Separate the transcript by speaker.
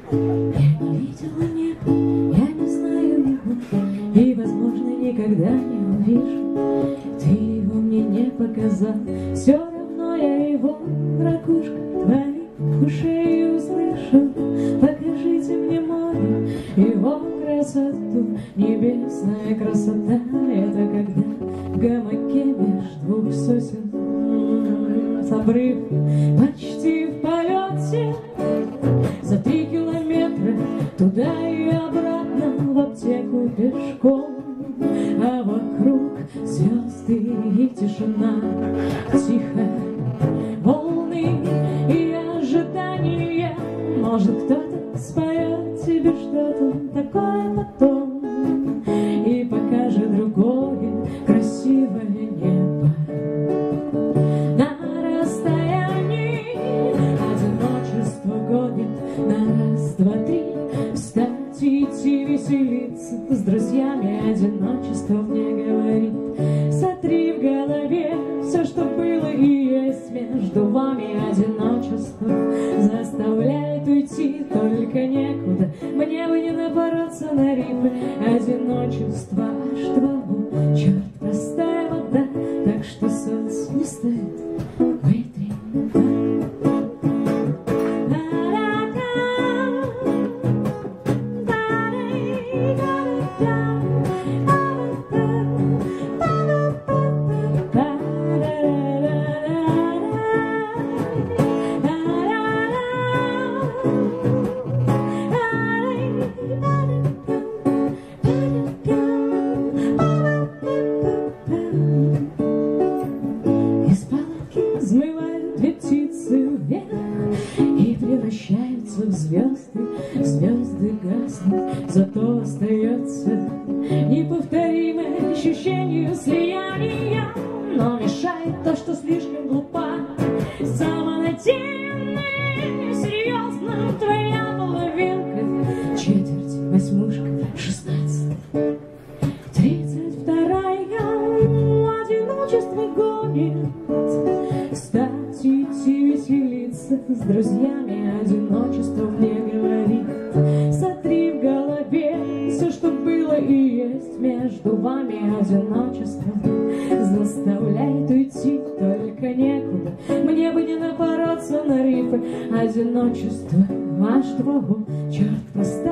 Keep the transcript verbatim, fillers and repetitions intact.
Speaker 1: Я не видела неба, я не знаю его, и, возможно, никогда не увижу. Ты его мне не показал, все равно я его, ракушка, твоих ушей услышу. Покажите мне море, его красоту, небесная красота. Это когда в гамаке меж двух сосен с обрыва почти в полете за три километра туда и обратно в аптеку пешком. А вокруг звезды и тишина, тихо волны и ожидание. Может, кто-то споет тебе что-то такое потом и покажет другое красивое небо. На расстоянии одиночество гонит на раз, два, три. Встать и идти веселиться с друзьями, одиночество мне говорит. Сотри в голове все, что было и есть между вами. Одиночество заставляет уйти, только некуда. Мне бы не напороться на рифы. Одиночество аж твоего, черт, простая вода. Так что солнце не стоит, вытри. Взмывают две птицы вверх и превращаются в звезды. Звезды гаснут, зато остается неповторимое ощущение слияния. Но мешает то, что слишком глупа, самонадеянная, серьезно твоя половинка. Четверть, восьмушка, шестнадцать, тридцать вторая. Одиночество гонит. Встать, идти, веселиться с друзьями. Одиночество мне говорит. Сотри в голове все, что было и есть между вами. Одиночество заставляет уйти, только некуда. Мне бы не напороться на рифы. Одиночество аж твого, черт, прости.